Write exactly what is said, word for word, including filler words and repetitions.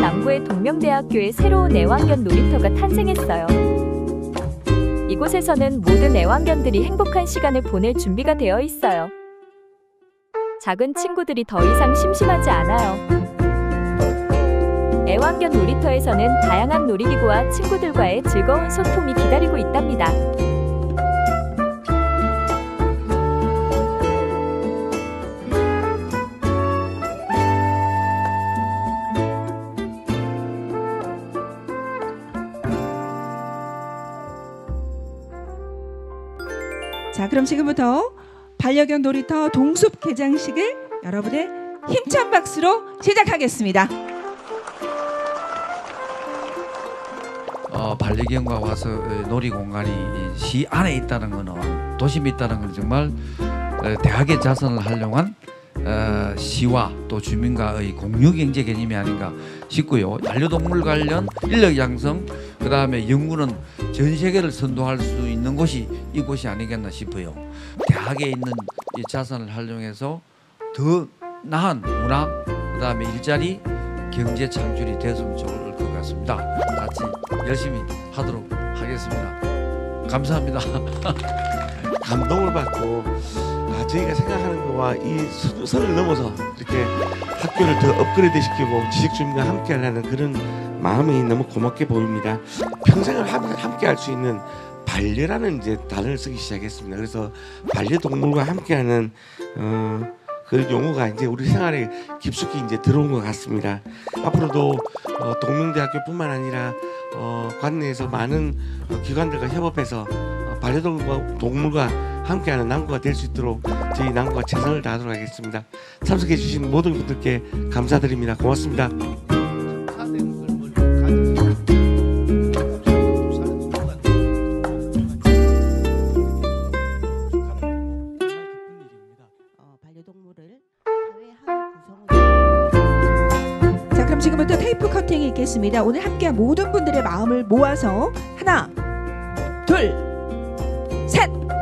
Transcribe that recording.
남구의 동명대학교에 새로운 애완견 놀이터가 탄생했어요. 이곳에서는 모든 애완견들이 행복한 시간을 보낼 준비가 되어 있어요. 작은 친구들이 더 이상 심심하지 않아요. 애완견 놀이터에서는 다양한 놀이기구와 친구들과의 즐거운 소통이 기다리고 있답니다. 자, 그럼 지금부터 반려견 놀이터 동숲 개장식을 여러분의 힘찬 박수로 시작하겠습니다. 어, 반려견과 와서 놀이공간이 시 안에 있다는 것은, 도심에 있다는 건 정말 대학의 자산을 활용한 어, 시와 또 주민과의 공유경제 개념이 아닌가 싶고요. 반려동물 관련 인력 양성, 그 다음에 연구는 전 세계를 선도할 수 있는 곳이 이곳이 아니겠나 싶어요. 대학에 있는 이 자산을 활용해서 더 나은 문화, 그 다음에 일자리, 경제 창출이 됐으면 좋을 것 같습니다. 같이 열심히 하도록 하겠습니다. 감사합니다. 감동을 받고, 아, 저희가 생각하는 거와 이 선을 넘어서 이렇게 학교를 더 업그레이드 시키고 지식 주민과 함께 하려는 그런 마음이 너무 고맙게 보입니다. 평생을 함께 할 수 있는 반려라는 이제 단어를 쓰기 시작했습니다. 그래서 반려동물과 함께하는 어, 그 용어가 이제 우리 생활에 깊숙이 이제 들어온 것 같습니다. 앞으로도 어, 동명대학교뿐만 아니라 어, 관내에서 많은 어, 기관들과 협업해서 어, 반려동물과 동물과 함께하는 남구가 될 수 있도록 저희 남구가 최선을 다하도록 하겠습니다. 참석해 주신 모든 분들께 감사드립니다. 고맙습니다. 자, 그럼 지금부터 테이프 커팅이 있겠습니다. 오늘 함께한 모든 분들의 마음을 모아서 하나, 둘, 셋!